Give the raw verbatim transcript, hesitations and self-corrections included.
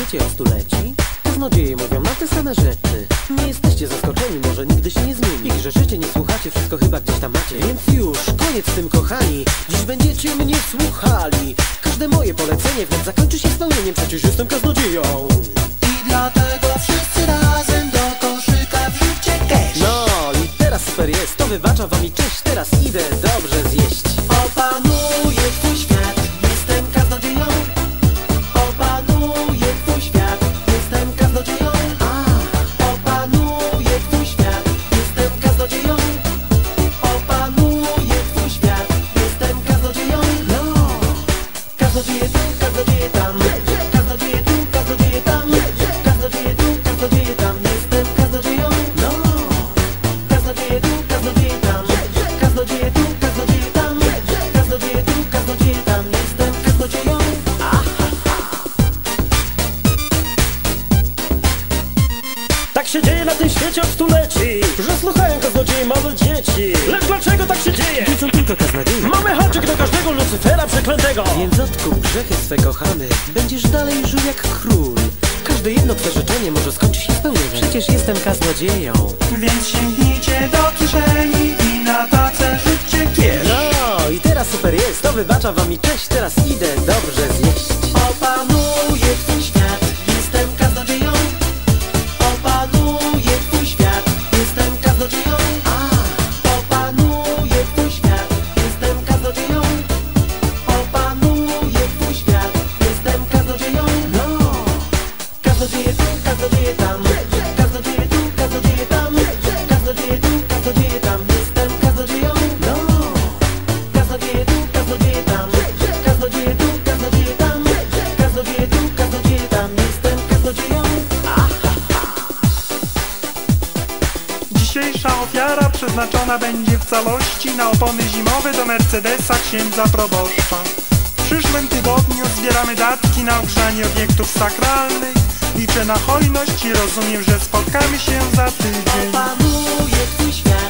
życie od stuleci? Kaznodzieje mówią na te same rzeczy. Nie jesteście zaskoczeni, może nigdy się nie zmieni. Ich, że życie nie słuchacie, wszystko chyba gdzieś tam macie. Więc już, koniec z tym kochani. Dziś będziecie mnie słuchali. Każde moje polecenie wnet zakończy się spełnieniem. Przecież jestem kaznodzieją. I dlatego wszyscy razem do koszyka wrzućcie cash. No i teraz super jest, to wybaczam wam i cześć. Teraz idę dobrze zjeść. Opanuję twój świat, jestem kaznodzieją. Opanuję twój świat, jestem kaznodzieją. Opanuję twój świat, jestem kaznodzieją. Opanuję twój świat, jestem kaznodzieją. No, kaznodzieję tu, kaznodzieję tam. Kaznodzieję tu, kaznodzieję tam. Kaznodzieję tu, kaznodzieję tam. Jestem kaznodzieją. No, kaznodzieję tu, kaznodzieję tam. Kaznodzieję tu, kaznodzieję tam. Kaznodzieję tu, kaznodzieję tam. Jestem kaznodzieją. Tak się dzieje na tym świecie od stuleci, że słuchają kaznodziei małe dzieci. Lecz dlaczego tak się dzieje? Widzą tylko kaznodzieje. Mamy haczyk do każdego Lucyfera przeklętego. Więc odkup grzechy swe kochany. Będziesz dalej żył jak król. Każde jedno twe życzenie może skończyć się spełnieniem. Przecież jestem kaznodzieją. Więc sięgnijcie do kieszeni i na tacę rzućcie kiesz. No i teraz super jest, to wybaczam wam i cześć. Teraz idę dobrze zjeść. Opanuję twój świat, jestem kaznodzieją. Opanuję twój świat, jestem kaznodzieją. Opanuję twój świat, jestem kaznodzieją. Opanuję twój świat, jestem kaznodzieją. No, kaznodzieję tu, kaznodzieję tam. Kaznodzieję tu, kaznodzieję tam. Kaznodzieję tu, kaznodzieję tam. Jestem kaznodzieją. No, kaznodzieję tu, kaznodzieję tam. Kaznodzieję tu, kaznodzieję tam. Kaznodzieję tu, kaznodzieję tam. Jestem kaznodzieją. Dzisiejsza ofiara przeznaczona będzie w całości na opony zimowe do Mercedesa księdza proboszcza. W przyszłym tygodniu zbieramy datki na ogrzanie obiektów sakralnych. Liczę na hojność i rozumiem, że spotkamy się za tydzień. Opanuję twój świat.